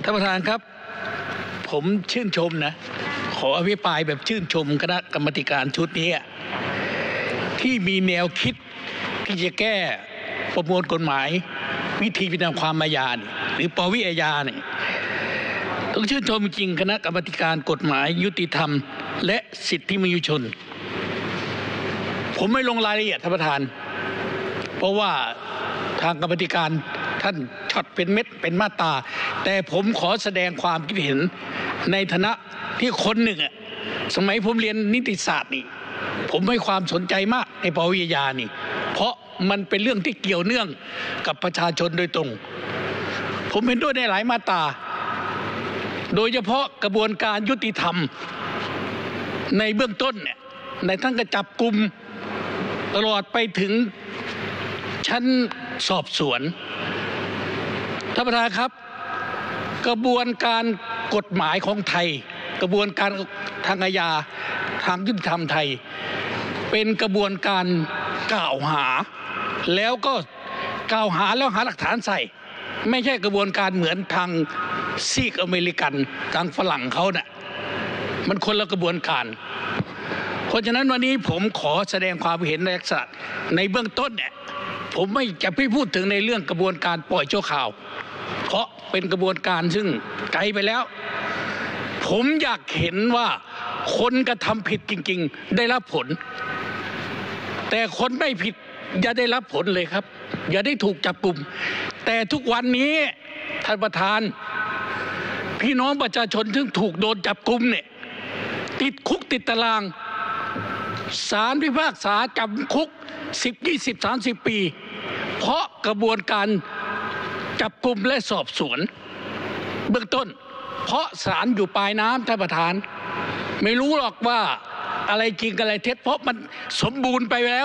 ท่านประธานครับผมชื่นชมนะขออภิปรายแบบชื่นชมคณะกรรมการชุดนี้ที่มีแนวคิดที่จะแก้ประมวลกฎหมายวิธีพิจารณาความอาญาหรือปวิอาญาเนี่ยต้องชื่นชมจริงคณะกรรมการกฎหมายยุติธรรมและสิทธิมนุษยชนผมไม่ลงรายละเอียดท่านประธานเพราะว่าทางกรรมการท่านช็อตเป็นเม็ดเป็นมาตราแต่ผมขอแสดงความคิดเห็นในฐานะที่คนหนึ่งสมัยผมเรียนนิติศาสตร์นี่ผมให้ความสนใจมากในปวิอาญานี่เพราะมันเป็นเรื่องที่เกี่ยวเนื่องกับประชาชนโดยตรงผมเห็นด้วยในหลายมาตราโดยเฉพาะกระบวนการยุติธรรมในเบื้องต้นเนี่ยในทั้งกระจับกลุ่มตลอดไปถึงชั้นสอบสวนท่านประธานครับกระบวนการกฎหมายของไทยกระบวนการทางอาญาทางยุติธรรมไทยเป็นกระบวนการกล่าวหาแล้วก็กล่าวหาแล้วหาหลักฐานใส่ไม่ใช่กระบวนการเหมือนทางซีกอเมริกันทางฝรั่งเขาเนี่ยมันคนละกระบวนการเพราะฉะนั้นวันนี้ผมขอแสดงความเห็นในลักษณะในเบื้องต้นเนี่ยผมไม่จะไม่พูดถึงในเรื่องกระบวนการปล่อยชั่วคราวเพราะเป็นกระบวนการซึ่งไกลไปแล้วผมอยากเห็นว่าคนกระทำผิดจริงๆได้รับผลแต่คนไม่ผิดอย่าได้รับผลเลยครับอย่าได้ถูกจับกุมแต่ทุกวันนี้ท่านประธานพี่น้องประชาชนซึ่งถูกโดนจับกุมเนี่ยติดคุกติดตารางศาลพิพากษาจำคุก10 20 30 ปีเพราะกระบวนการจับกุมและสอบสวนเบื้องต้นเพราะศาลอยู่ปลายน้ำท่านประธานไม่รู้หรอกว่าอะไรจริงอะไรเท็จเพราะมันสมบูรณ์ไปแล้ว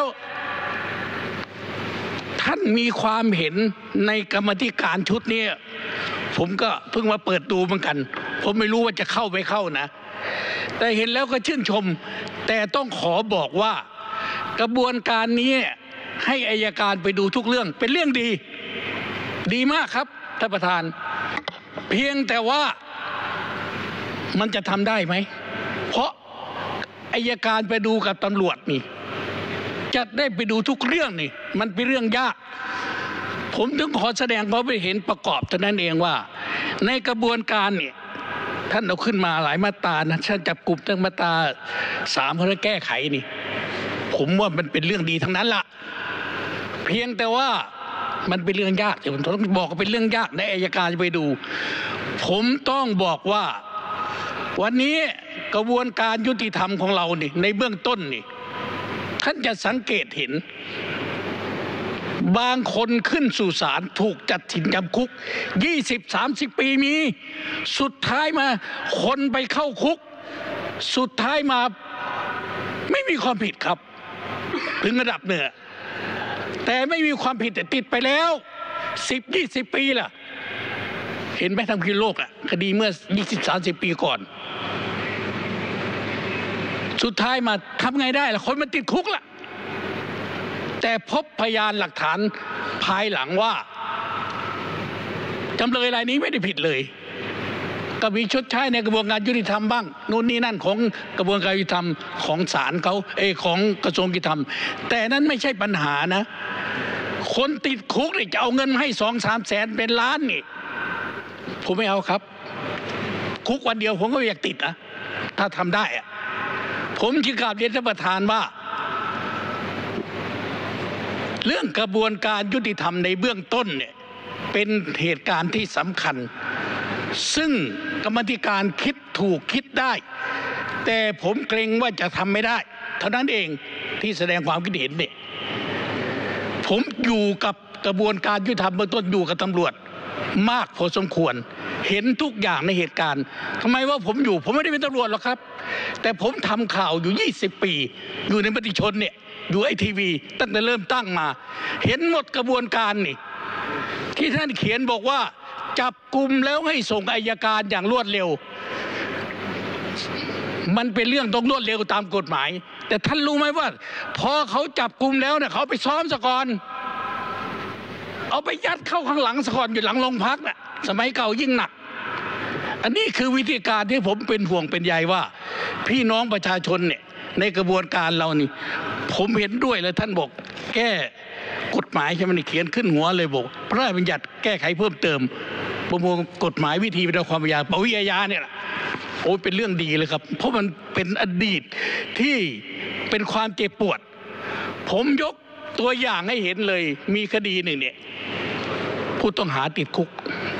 ท่านมีความเห็นในกรรมธิการชุดนี้ผมก็เพิ่งมาเปิดดูเหมือนกันผมไม่รู้ว่าจะเข้าไม่เข้านะแต่เห็นแล้วก็ชื่นชมแต่ต้องขอบอกว่ากระบวนการนี้ให้อัยการไปดูทุกเรื่องเป็นเรื่องดีดีมากครับท่านประธานเพียงแต่ว่ามันจะทำได้ไหมเพราะอัยการไปดูกับตำรวจนี่จะได้ไปดูทุกเรื่องนี่มันเป็นเรื่องยากผมถึงขอแสดงความเห็นประกอบเท่านั้นเองว่าในกระบวนการเนี่ยท่านเอาขึ้นมาหลายมาตรานะท่านจับกลุ่มตั้งมาตรา3เพื่อแก้ไขนี่ผมว่ามันเป็นเรื่องดีทั้งนั้นละเพียงแต่ว่ามันเป็นเรื่องยากผมต้องบอกว่าเป็นเรื่องยากในอัยการจะไปดูผมต้องบอกว่าวันนี้กระบวนการยุติธรรมของเรานี่ในเบื้องต้นนี่ท่านจะสังเกตเห็นบางคนขึ้นสู่ศาลถูกจัดสินจำคุก20-30 ปีมีสุดท้ายมาคนไปเข้าคุกสุดท้ายมาไม่มีความผิดครับถึงระดับเหนือแต่ไม่มีความผิดแต่ติดไปแล้ว10-20 ปีล่ะเห็นไหมทางพิโลกอ่ะคดีเมื่อ20-30 ปีก่อนสุดท้ายมาทำไงได้ล่ะคนมันติดคุกล่ะแต่พบพยานหลักฐานภายหลังว่าจำเลยรายนี้ไม่ได้ผิดเลยก็มีชดใช้ในกระบวนการยุติธรรมบ้างนู่นนี่นั่นของกระบวนการยุติธรรมของศาลเขาของกระทรวงยุติธรรมแต่นั้นไม่ใช่ปัญหานะคนติดคุกเนี่ยจะเอาเงินมาให้2-3 แสนเป็นล้านนี่ผมไม่เอาครับคุกวันเดียวผมก็อยากติดนะถ้าทำได้อะผมจึงกราบเรียนท่านประธานว่าเรื่องกระบวนการยุติธรรมในเบื้องต้นเนี่ยเป็นเหตุการณ์ที่สำคัญซึ่งกรรมธิการคิดถูกคิดได้แต่ผมเกรงว่าจะทำไม่ได้เท่านั้นเองที่แสดงความคิดเห็นเนี่ยผมอยู่กับกระบวนการยุติธรรมเบื้องต้นอยู่กับตำรวจมากพอสมควรเห็นทุกอย่างในเหตุการณ์ทำไมว่าผมอยู่ผมไม่ได้เป็นตำรวจหรอกครับแต่ผมทำข่าวอยู่20 ปีอยู่ในมติชนเนี่ยอยู่ไอทีวีตั้งแต่เริ่มตั้งมาเห็นหมดกระบวนการนี่ที่ท่านเขียนบอกว่าจับกุมแล้วให้ส่งอัยการอย่างรวดเร็วมันเป็นเรื่องต้องรวดเร็วตามกฎหมายแต่ท่านรู้ไหมว่าพอเขาจับกุมแล้วเนี่ยเขาไปซ้อมซะก่อนเอาไปยัดเข้าข้างหลังซะก่อนอยู่หลังโรงพักน่ะสมัยเก่ายิ่งหนักอันนี้คือวิธีการที่ผมเป็นห่วงเป็นใยว่าพี่น้องประชาชนเนี่ยในกระบวนการเรานี่ผมเห็นด้วยเลยท่านบอกแก้กฎหมายใช่ไหมเขียนขึ้นหัวเลยบอกพระราชบัญญัติแก้ไขเพิ่มเติมประมวลกฎหมายวิธีปฏิบัติความอาญาปวิอาญาเนี่ยโอ้เป็นเรื่องดีเลยครับเพราะมันเป็นอดีตที่เป็นความเจ็บปวดผมยกตัวอย่างให้เห็นเลยมีคดีหนึ่งเนี่ยผู้ต้องหาติดคุก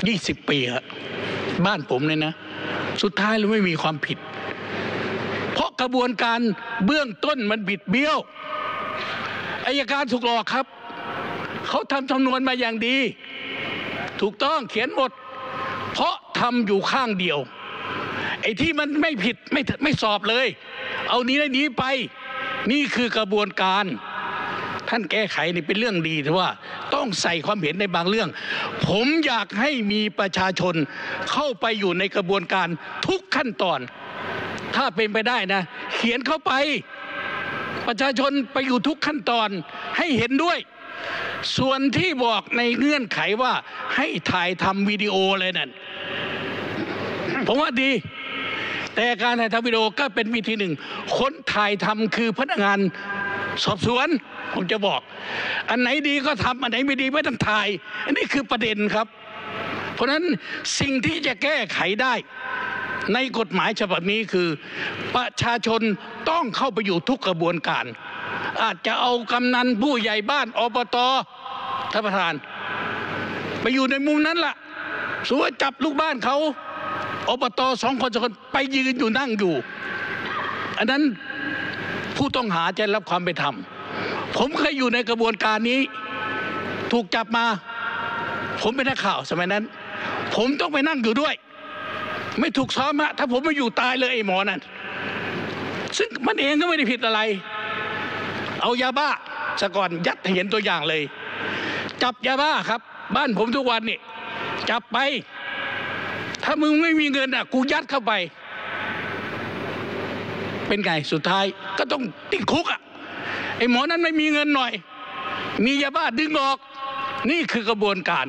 20 ปีครับบ้านผมเนี่ยนะสุดท้ายเราไม่มีความผิดเพราะกระบวนการเบื้องต้นมันบิดเบี้ยวอัยการถูกหลอกครับเขาทำสำนวนมาอย่างดีถูกต้องเขียนหมดเพราะทำอยู่ข้างเดียวไอ้ที่มันไม่ผิดไม่สอบเลยเอานี้ได้นี้ไปนี่คือกระบวนการท่านแก้ไขนี่เป็นเรื่องดีแต่ว่าต้องใส่ความเห็นในบางเรื่องผมอยากให้มีประชาชนเข้าไปอยู่ในกระบวนการทุกขั้นตอนถ้าเป็นไปได้นะเขียนเข้าไปประชาชนไปอยู่ทุกขั้นตอนให้เห็นด้วยส่วนที่บอกในเงื่อนไขว่าให้ถ่ายทำวิดีโออะไรนั่นผมว่าดีแต่การถ่ายทำวิดีโอก็เป็นวิธีหนึ่งคนถ่ายทำคือพนักงานสอบสวนผมจะบอกอันไหนดีก็ทำอันไหนไม่ดีไม่ต้องถ่ายอันนี้คือประเด็นครับเพราะฉะนั้นสิ่งที่จะแก้ไขได้ในกฎหมายฉบับนี้คือประชาชนต้องเข้าไปอยู่ทุกกระบวนการอาจจะเอากำนันผู้ใหญ่บ้านอบต.ท่านประธานไปอยู่ในมุมนั้นล่ะสมมุติจับลูกบ้านเขาอบต. 2 คนไปยืนอยู่นั่งอยู่อันนั้นผู้ต้องหาจะรับความเป็นธรรมผมเคยอยู่ในกระบวนการนี้ถูกจับมาผมเป็นนักข่าวสมัยนั้นผมต้องไปนั่งอยู่ด้วยไม่ถูกซ้อมอะถ้าผมไม่อยู่ตายเลยไอ้หมอนั่นซึ่งมันเองก็ไม่ได้ผิดอะไรเอายาบ้าซะก่อนยัดให้เห็นตัวอย่างเลยจับยาบ้าครับบ้านผมทุกวันนี่จับไปถ้ามึงไม่มีเงินอ่ะกูยัดเข้าไปเป็นไงสุดท้ายก็ต้องติดคุกอ่ะไอ้หมอนั้นไม่มีเงินหน่อยมียาบ้าดึงออกนี่คือกระบวนการ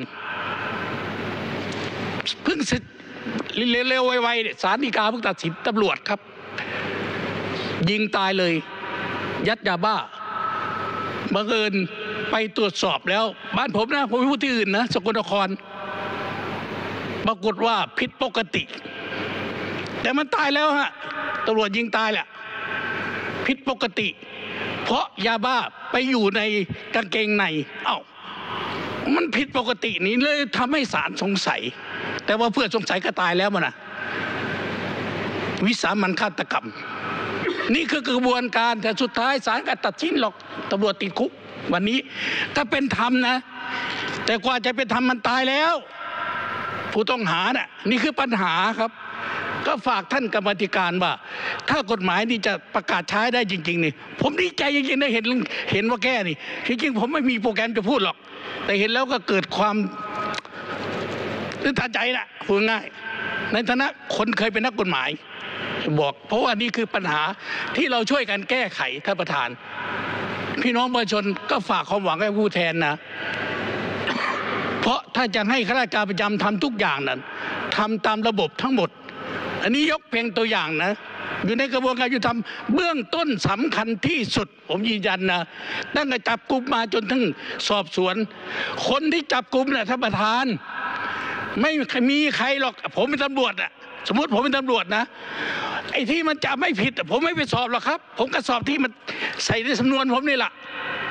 เพิ่งเสร็จเร็วๆไวๆเนี่ยศาลฎีกาเพิ่งตัดสินตำรวจครับยิงตายเลยยัดยาบ้าบังเอิญไปตรวจสอบแล้วบ้านผมนะผมไม่พูดที่อื่นนะสกลนครปรากฏว่าผิดปกติแต่มันตายแล้วฮะตำรวจยิงตายแหละผิดปกติเพราะยาบ้าไปอยู่ในกางเกงในเอ้ามันผิดปกตินี้เลยทำให้ศาลสงสัยแต่ว่าเพื่อสงสัยก็ตายแล้วมันนะวิสามัญฆาตกรรมนี่คือกระบวนการแต่สุดท้ายศาลก็ตัดสินหรอกตำรวจติดคุกวันนี้ถ้าเป็นธรรมนะแต่กว่าจะเป็นธรรมมันตายแล้วผู้ต้องหาน่ะนี่คือปัญหาครับก็ฝากท่านกรรมธิการว่าถ้ากฎหมายนี้จะประกาศใช้ได้จริงๆนี่ผมดีใจจริงๆได้เห็นว่าแก้นี่จริงๆผมไม่มีโปรแกรมจะพูดหรอกแต่เห็นแล้วก็เกิดความตื่นตาใจนะพูดง่ายในฐานะคนเคยเป็นนักกฎหมายบอกเพราะว่านี่คือปัญหาที่เราช่วยกันแก้ไขท่านประธานพี่น้องประชาชนก็ฝากความหวังให้ผู้แทนนะเพราะถ้าจะให้ข้าราชการประจำทำทุกอย่างนั้นทำตามระบบทั้งหมดอันนี้ยกเพียงตัวอย่างนะอยู่ในกระบวนการยุติธรรมเบื้องต้นสำคัญที่สุดผมยืนยันนะตั้งแต่จับกุมมาจนถึงสอบสวนคนที่จับกุมน่ะท่านประธานไม่มีใครหรอกผมเป็นตำรวจอะสมมติผมเป็นตำรวจนะไอ้ที่มันจะไม่ผิดผมไม่ไปสอบหรอกครับผมก็สอบที่มันใส่ในสำนวนผมนี่แหละ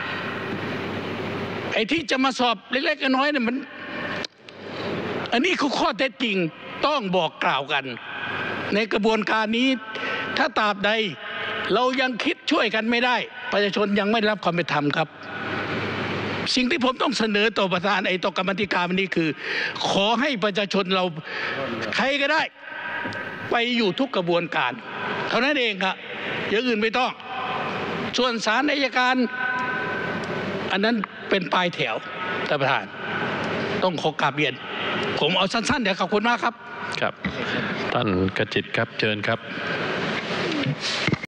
ไอ้ที่จะมาสอบเล็กๆน้อยๆเนี่ยมันอันนี้คือข้อเท็จจริงต้องบอกกล่าวกันในกระบวนการนี้ถ้าตราบใดเรายังคิดช่วยกันไม่ได้ประชาชนยังไม่ได้รับความเป็นธรรมครับสิ่งที่ผมต้องเสนอต่อประธานต่อกรรมธิการวันนี้คือขอให้ประชาชนเราใครก็ได้ไปอยู่ทุกกระบวนการเท่านั้นเองครับอย่างอื่นไม่ต้องส่วนศาลอัยการอันนั้นเป็นปลายแถวท่านประธานต้องขอกราบเรียนผมเอาสั้นๆเดี๋ยวขอบคุณมากครับครับท่านกจิตครับเชิญครับ